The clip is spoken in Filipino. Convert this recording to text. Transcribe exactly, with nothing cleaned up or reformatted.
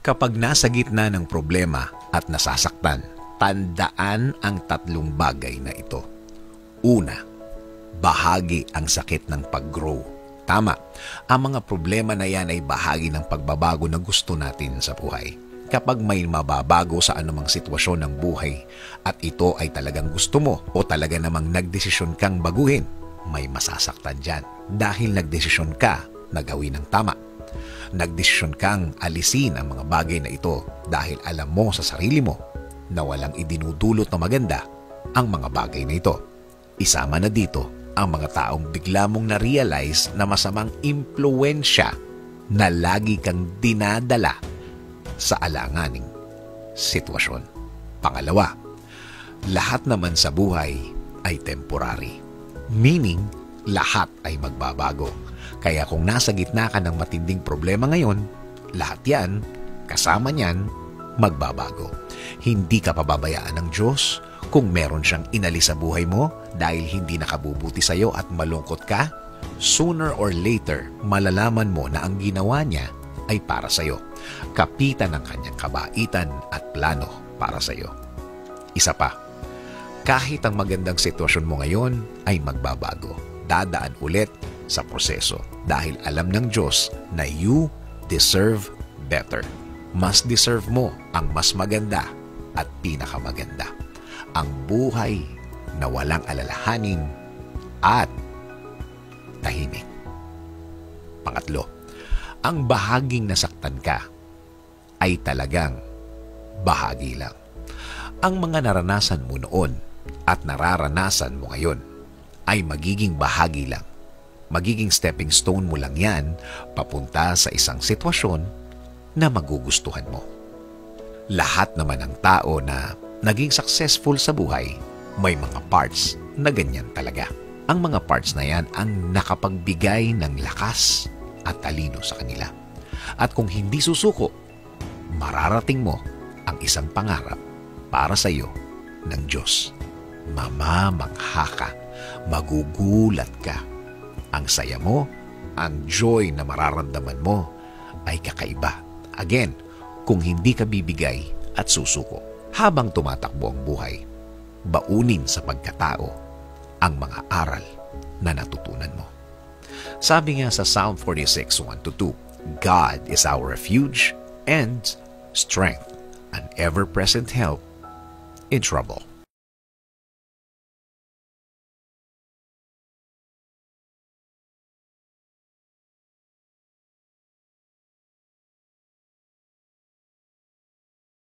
Kapag nasa gitna ng problema at nasasaktan, tandaan ang tatlong bagay na ito. Una, bahagi ang sakit ng pag-grow. Tama, ang mga problema na yan ay bahagi ng pagbabago na gusto natin sa buhay. Kapag may mababago sa anumang sitwasyon ng buhay at ito ay talagang gusto mo o talaga namang nagdesisyon kang baguhin, may masasaktan dyan dahil nagdesisyon ka na gawin ng tama. Nagdesisyon kang alisin ang mga bagay na ito dahil alam mo sa sarili mo na walang idinudulot na maganda ang mga bagay na ito. Isama na dito ang mga taong bigla mong na-realize na masamang impluensya na lagi kang dinadala sa alanganing sitwasyon. Pangalawa, lahat naman sa buhay ay temporary. Meaning, lahat ay magbabago. Kaya kung nasa gitna ka ng matinding problema ngayon, lahat yan, kasama niyan, magbabago. Hindi ka pababayaan ng Diyos kung meron siyang inalis sa buhay mo dahil hindi nakabubuti sa iyo at malungkot ka. Sooner or later, malalaman mo na ang ginawa niya ay para sa iyo. Kapitan ng kanyang kabaitan at plano para sa iyo. Isa pa, kahit ang magandang sitwasyon mo ngayon ay magbabago. Dadaan ulit sa proseso dahil alam ng Diyos na you deserve better. Mas deserve mo ang mas maganda at pinakamaganda. Ang buhay na walang alalahanin at tahimik. Pangatlo, ang bahaging nasaktan ka ay talagang bahagi lang. Ang mga naranasan mo noon at nararanasan mo ngayon ay magiging bahagi lang. Magiging stepping stone mo lang yan papunta sa isang sitwasyon na magugustuhan mo. Lahat naman ng tao na naging successful sa buhay, may mga parts na ganyan talaga. Ang mga parts na yan ang nakapagbigay ng lakas at talino sa kanila. At kung hindi susuko, mararating mo ang isang pangarap para sa iyo ng Diyos. Mamamangha ka, magugulat ka. Ang saya mo, ang joy na mararamdaman mo ay kakaiba. Again, kung hindi ka bibigay at susuko. Habang tumatakbo ang buhay, baunin sa pagkatao ang mga aral na natutunan mo. Sabi nga sa Psalm forty-six, one to two, God is our refuge and strength, an ever-present help in trouble.